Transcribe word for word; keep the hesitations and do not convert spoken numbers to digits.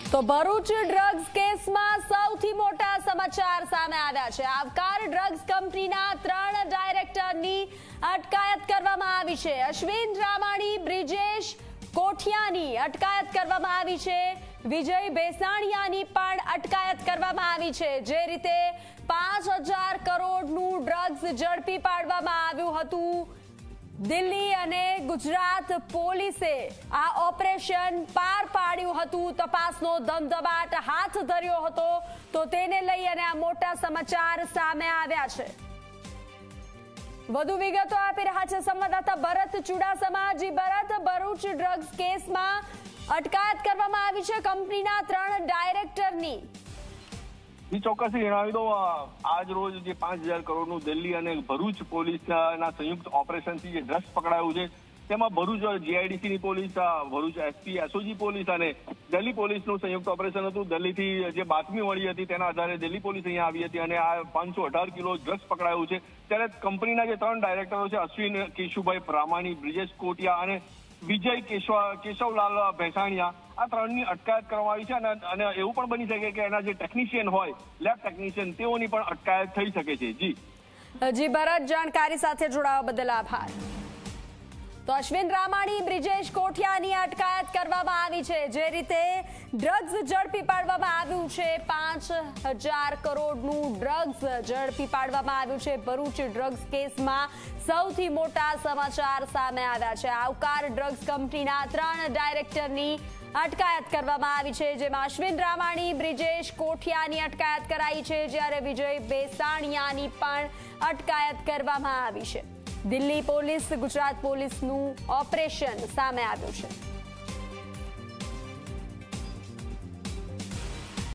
તો ભરૂચ ડ્રગ્સ કેસમાં સૌથી મોટા સમાચાર સામે આવ્યા છે। આવકાર ડ્રગ્સ કંપનીના ત્રણ ડાયરેક્ટરની અટકાયત કરવામાં આવી છે। અશ્વિન રામાણી, બ્રિજેશ કોઠિયાની અટકાયત કરવામાં આવી છે। વિજય બેસાણીયાની પણ અટકાયત કરવામાં આવી છે। જે રીતે પાંચ હજાર કરોડનું ડ્રગ્સ ઝડપી પાડવામાં આવ્યું હતું। દિલ્હી અને ગુજરાત પોલીસે આ ઓપરેશન પાર પાડ્યું હતું, તપાસનો ધમધમાટ હાથ ધર્યો હતો, તો તેને લઈ અને આ મોટા સમાચાર સામે આવ્યા છે। વધુ વિગતો આપી રહ્યા છે સંવાદદાતા ભરત ચુડાસમા। જી ભરત, ભરૂચ ડ્રગ્સ કેસમાં અટકાયત કરવામાં આવી છે કંપનીના ત્રણ ડાયરેક્ટરની। જી ચોક્કસથી જણાવી દો, આજ રોજ જે પાંચ હજાર કરોડનું દિલ્હી અને ભરૂચ પોલીસના સંયુક્ત ઓપરેશનથી જે ડ્રગ્સ પકડાયું છે, તેમાં ભરૂચ જીઆઈડીસીની police, Bharuch SP SOG police અને દિલ્હી પોલીસનું સંયુક્ત ઓપરેશન હતું। દિલ્હીથી જે બાતમી મળી હતી તેના આધારે દિલ્હી પોલીસ અહીંયા આવી હતી અને આ પાંચસો અઢાર કિલો ડ્રગ્સ પકડાયું છે। ત્યારે કંપનીના જે ત્રણ ડાયરેક્ટરો છે, અશ્વિન કેશુભાઈ પ્રામાણી, બ્રિજેશ કોટિયા અને વિજય કેશવ કેશવલાલ ભેસાણીયા, આ ત્રણની અટકાયત કરવામાં આવી છે અને એવું પણ બની શકે કે એના જે ટેકનિશિયન હોય, લેબ ટેકનિશિયન, તેઓની પણ અટકાયત થઈ શકે છે। જી જી ભરત, જાણકારી સાથે જોડાવા બદલ આભાર। તો અશ્વિન રામાણી, બ્રિજેશ કોઠિયાની અટકાયત કરવામાં આવી છે। જે રીતે ડ્રગ્સ ઝડપી પાડવામાં આવ્યું છે, પાંચ હજાર કરોડનું ડ્રગ્સ ઝડપી પાડવામાં આવ્યું છે। ભરૂચ ડ્રગ્સ કેસમાં સૌથી મોટા સમાચાર સામે આવ્યા છે। આવકાર ડ્રગ્સ કંપનીના ત્રણ ડાયરેક્ટરની અટકાયત કરવામાં આવી છે, જેમાં અશ્વિન રામાણી, બ્રિજેશ કોઠિયાની અટકાયત કરાઈ છે, જ્યારે વિજય બેસાણીયાની પણ અટકાયત કરવામાં આવી છે। દિલ્હી પોલીસ, ગુજરાત પોલીસનું ઓપરેશન સામે આવ્યું છે।